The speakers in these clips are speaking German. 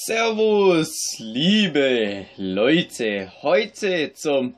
Servus, liebe Leute, heute zum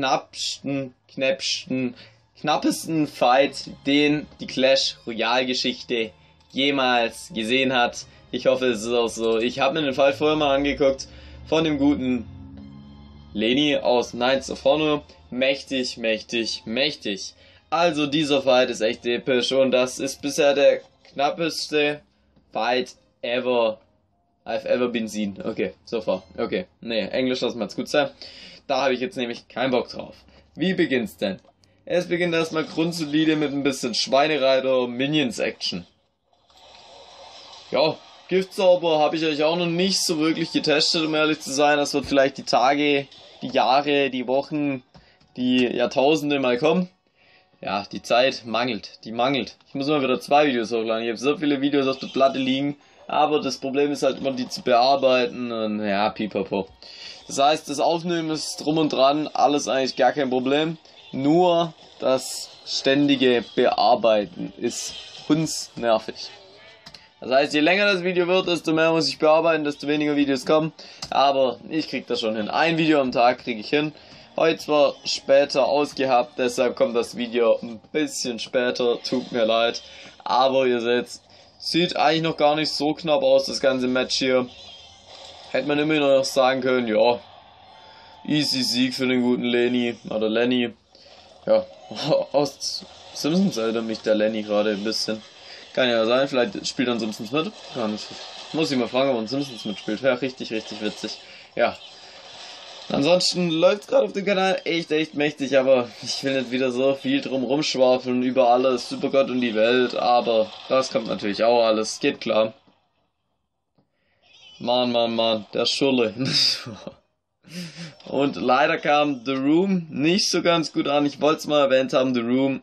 knappesten Fight, den die Clash Royale Geschichte jemals gesehen hat. Ich hoffe, es ist auch so. Ich habe mir den Fight vorher mal angeguckt von dem guten Leni aus Knights of Honor. Mächtig, mächtig, mächtig. Also dieser Fight ist echt episch und das ist bisher der knappeste Fight ever. I've ever been seen. Okay, so far. Okay, nee, Englisch lassen wir jetzt gut sein. Da habe ich jetzt nämlich keinen Bock drauf. Wie beginnt's denn? Es beginnt erstmal grundsolide mit ein bisschen Schweinereiter Minions Action. Ja, Giftzauber habe ich euch auch noch nicht so wirklich getestet, um ehrlich zu sein. Das wird vielleicht die Tage, die Jahre, die Wochen, die Jahrtausende mal kommen. Ja, die Zeit mangelt, die mangelt. Ich muss mal wieder 2 Videos hochladen. Ich habe so viele Videos auf der Platte liegen, aber das Problem ist halt immer, die zu bearbeiten und ja, pipapo. Das heißt, das Aufnehmen ist drum und dran, alles eigentlich gar kein Problem. Nur das ständige Bearbeiten ist hundsnervig. Das heißt, je länger das Video wird, desto mehr muss ich bearbeiten, desto weniger Videos kommen. Aber ich krieg das schon hin. Ein Video am Tag kriege ich hin. Heute zwar später ausgehabt, deshalb kommt das Video ein bisschen später, tut mir leid. Aber ihr seht, sieht eigentlich noch gar nicht so knapp aus, das ganze Match hier. Hätte man immer noch sagen können, ja, easy Sieg für den guten Lenny, oder Lenny. Ja, aus Simpsons erinnert mich der Lenny gerade ein bisschen. Kann ja sein, vielleicht spielt dann Simpsons mit. Ja, nicht. Muss ich mal fragen, ob ein Simpsons mitspielt. Ja, richtig, richtig witzig. Ja. Ansonsten läuft gerade auf dem Kanal echt mächtig, aber ich will nicht wieder so viel drum rumschwafeln über alles, über Gott und die Welt, aber das kommt natürlich auch alles, geht klar. Mann, der Schulle. Und leider kam The Room nicht so ganz gut an, ich wollte es mal erwähnt haben, The Room,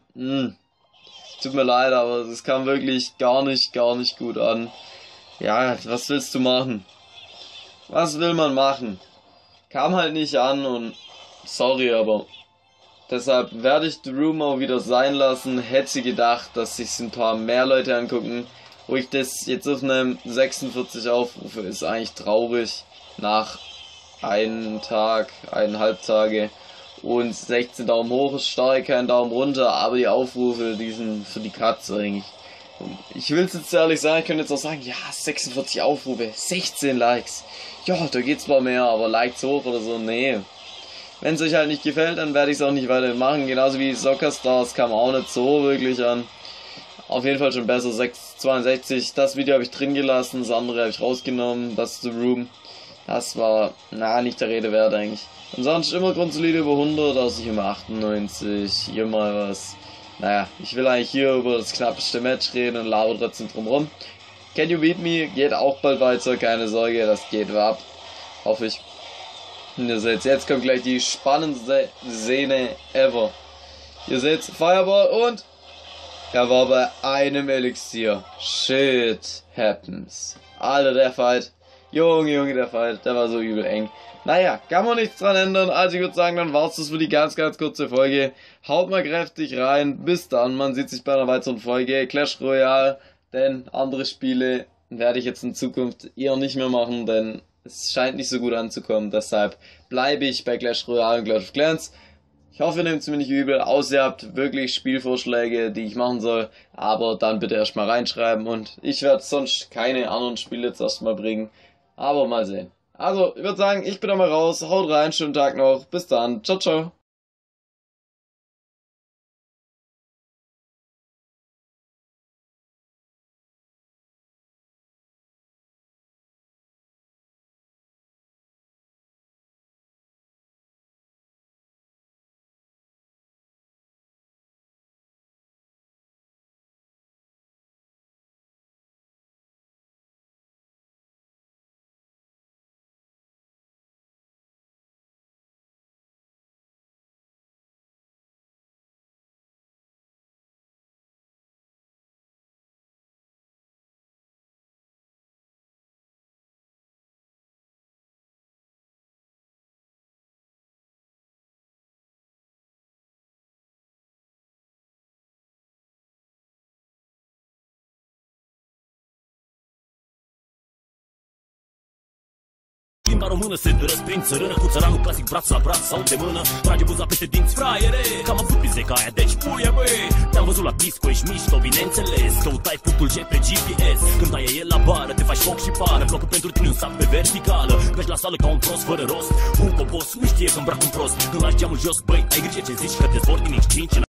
tut mir leid, aber es kam wirklich gar nicht gut an. Ja, was willst du machen? Was will man machen? Kam halt nicht an und sorry, aber deshalb werde ich The Room auch wieder sein lassen. Hätte gedacht, dass sich ein paar mehr Leute angucken. Wo ich das jetzt auf einem 46 aufrufe, ist eigentlich traurig. Nach einem Tag, 1,5 Tage. Und 16 Daumen hoch ist stark, kein Daumen runter, aber die Aufrufe, die sind für die Katze eigentlich. Ich will es jetzt ehrlich sagen, ich könnte jetzt auch sagen, ja, 46 Aufrufe, 16 Likes. Ja, da geht's zwar mehr, aber Likes hoch oder so, nee. Wenn es euch halt nicht gefällt, dann werde ich es auch nicht weiter machen. Genauso wie Soccer Stars kam auch nicht so wirklich an. Auf jeden Fall schon besser, 662. Das Video habe ich drin gelassen, das andere habe ich rausgenommen. Das ist The Room. Das war, nicht der Rede wert eigentlich. Ansonsten immer grundsolide über 100, also immer 98, hier mal was. Naja, ich will eigentlich hier über das knappeste Match reden und laber trotzdem drumherum. Can You Beat Me geht auch bald weiter, keine Sorge, das geht ab. Hoffe ich. Und ihr seht, jetzt kommt gleich die spannendste Szene ever. Ihr seht, Fireball und er war bei einem Elixier. Shit happens. Alter, der Fight. Junge, der Fight, der war so übel eng. Naja, kann man nichts dran ändern. Also ich würde sagen, dann war's das für die ganz kurze Folge. Haut mal kräftig rein. Bis dann, man sieht sich bei einer weiteren Folge Clash Royale. Denn andere Spiele werde ich jetzt in Zukunft eher nicht mehr machen, denn es scheint nicht so gut anzukommen. Deshalb bleibe ich bei Clash Royale und Clash of Clans. Ich hoffe, ihr nehmt es mir nicht übel, außer ihr habt wirklich Spielvorschläge, die ich machen soll, aber dann bitte erstmal reinschreiben und ich werde sonst keine anderen Spiele jetzt erstmal bringen, aber mal sehen. Also, ich würde sagen, ich bin da mal raus, haut rein, schönen Tag noch, bis dann, ciao. Banda română se răsprind țărână, cu țăranul clasic braț la braț sau de mână. Trage buza peste dinți, fraiere, că am avut pizeca aia, deci puie băi. Te-am văzut la disco, ești mișto, bineînțeles. Căutai punctul G pe GPS. Când ai el la bară, te faci foc și pară. Blocul pentru tine un sac pe verticală. Mergi la sală ca un prost fără rost. Un cobos nu știe că îmbrac un prost. Când lași geamul jos, băi, ai grijă ce zici, că te zbor din X5.